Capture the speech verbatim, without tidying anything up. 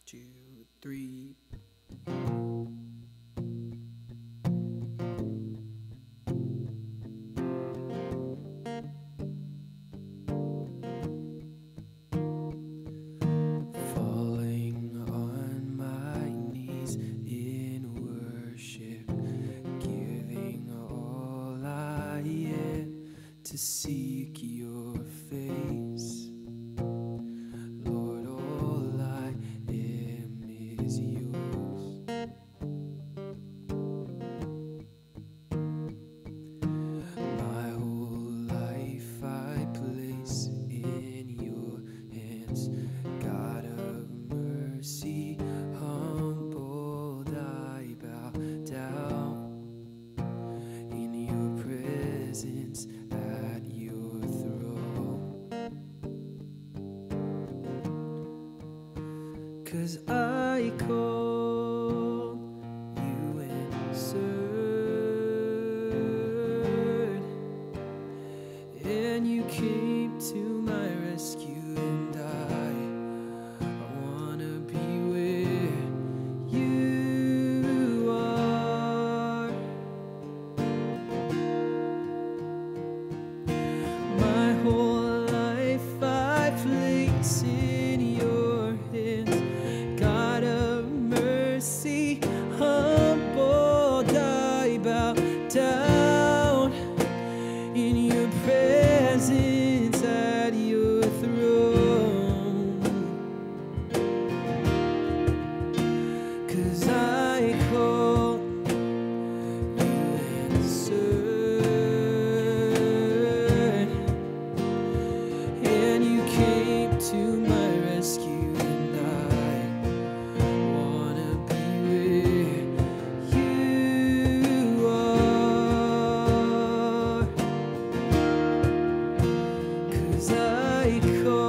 two, three. Falling on my knees in worship, giving all I am to seek your face. Lord, all I am is yours. My whole life I place in your hands. God of mercy, humbled I bow down in your presence at your throne. 'Cause I call, you answered, and you came to my rescue, and I, I wanna be where you are. My whole life I place in your hands. God of mercy, humbled I bow down in your presence at your throne. 'Cause I call, you answered, and you came to my rescue, and I wanna be where you are. 'Cause I call.